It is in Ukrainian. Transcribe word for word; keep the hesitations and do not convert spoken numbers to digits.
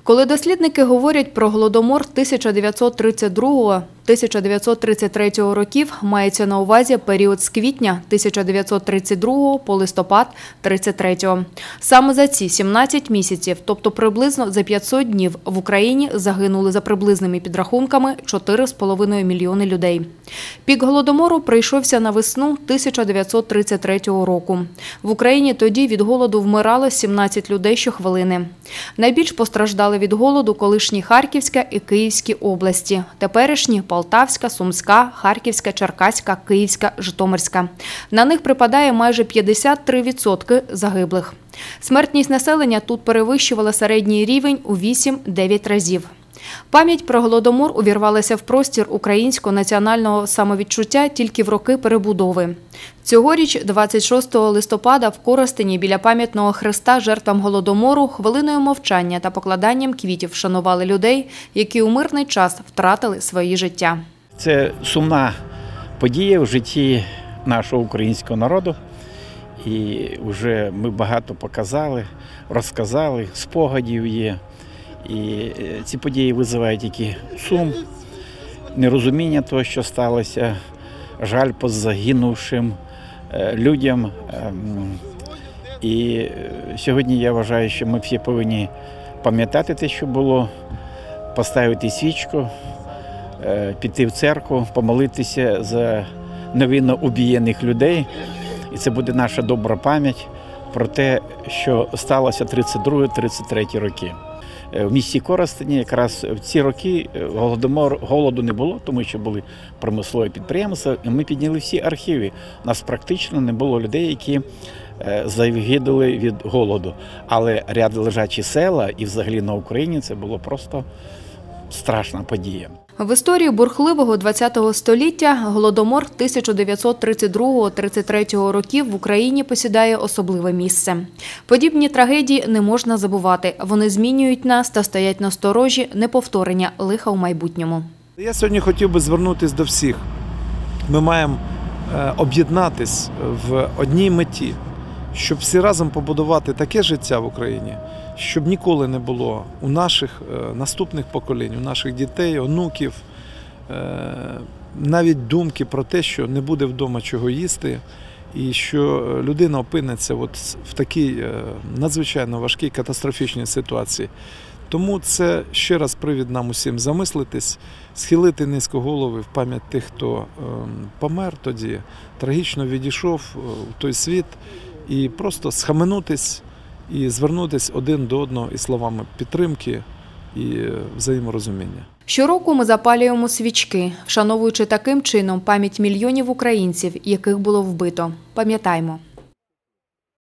Коли дослідники говорять про Голодомор тисяча дев'ятсот тридцять другого - тисяча дев'ятсот тридцять третього років, мається на увазі період з квітня тисяча дев'ятсот тридцять другого по листопад тридцять третього. Саме за ці сімнадцять місяців, тобто приблизно за п'ятсот днів, в Україні загинули за приблизними підрахунками чотири з половиною мільйони людей. Пік Голодомору прийшовся на весну тисяча дев'ятсот тридцять третього року. В Україні тоді від голоду вмирало сімнадцять людей щохвилини. Найбільш постраждали від голоду колишні Харківська і Київські області, теперішні Полтавська, Сумська, Харківська, Черкаська, Київська, Житомирська. На них припадає майже п'ятдесят три відсотки загиблих. Смертність населення тут перевищувала середній рівень у вісім-дев'ять разів. Пам'ять про Голодомор увірвалася в простір українського національного самовідчуття тільки в роки перебудови. Цьогоріч, двадцять шостого листопада, в Коростені біля пам'ятного хреста жертвам Голодомору хвилиною мовчання та покладанням квітів вшанували людей, які у мирний час втратили свої життя. Це сумна подія в житті нашого українського народу. І вже ми багато показали, розказали, спогадів є. І ці події викликають тільки сум, нерозуміння того, що сталося, жаль по загинувшим людям. І сьогодні я вважаю, що ми всі повинні пам'ятати те, що було, поставити свічку, піти в церкву, помолитися за невинно убієних людей. І це буде наша добра пам'ять про те, що сталося тридцять другий - тридцять третій роки. В місті Коростені якраз в ці роки голодомор, голоду не було, тому що були промислові підприємства, і ми підняли всі архіви. У нас практично не було людей, які загинули від голоду. Але ряд лежачі села і взагалі на Україні це було просто страшна подія. В історії бурхливого ХХ століття Голодомор тисяча дев'ятсот тридцять другого - тридцять третього років в Україні посідає особливе місце. Подібні трагедії не можна забувати. Вони змінюють нас та стоять на сторожі неповторення лиха у майбутньому. Я сьогодні хотів би звернутися до всіх. Ми маємо об'єднатись в одній меті, щоб всі разом побудувати таке життя в Україні, щоб ніколи не було у наших наступних поколінь, у наших дітей, онуків, навіть думки про те, що не буде вдома чого їсти, і що людина опиниться от в такій надзвичайно важкій катастрофічній ситуації. Тому це ще раз привід нам усім замислитись, схилити низько голови в пам'ять тих, хто помер тоді, трагічно відійшов у той світ, і просто схаменутись і звернутися один до одного із словами підтримки і взаєморозуміння. Щороку ми запалюємо свічки, вшановуючи таким чином пам'ять мільйонів українців, яких було вбито. Пам'ятаймо.